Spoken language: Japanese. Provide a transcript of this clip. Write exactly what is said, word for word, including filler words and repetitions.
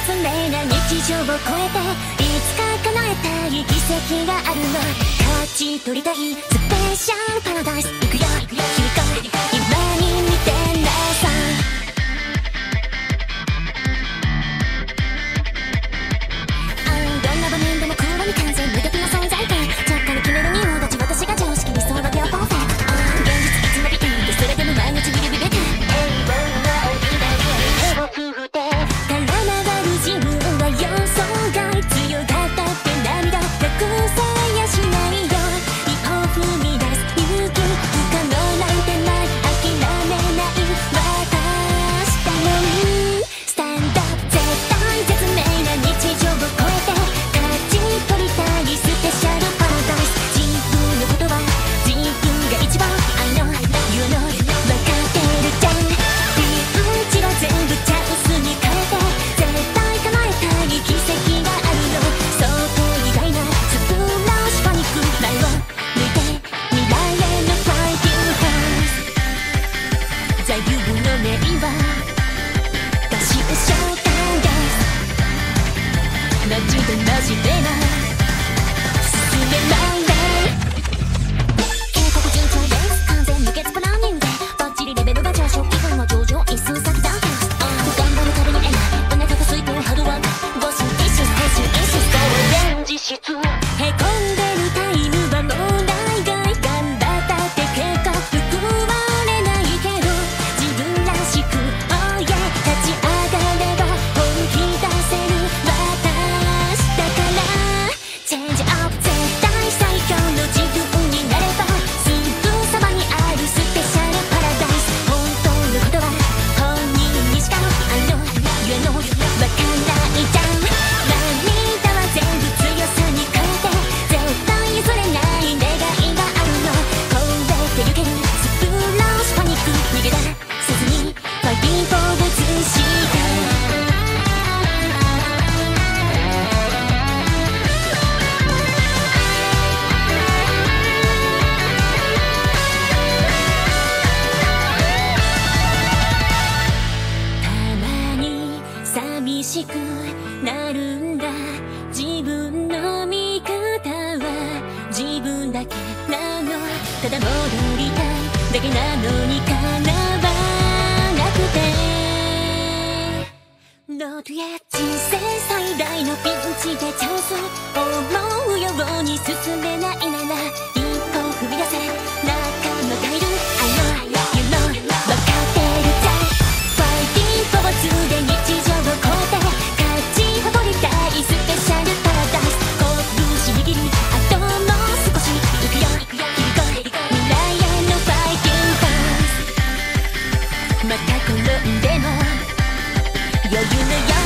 説明な日常を超えていつか叶えたい奇跡があるの。勝ち取りたいスペシャルパラダイス。行くよ君と今に見てなさい。どんな場面でも空に完全無敵な存在感。ちゃっかり決める仁王立ち私が常識理想の秒パーフェクト。現実いつもビビってそれでも毎日ビリビリて余裕のよ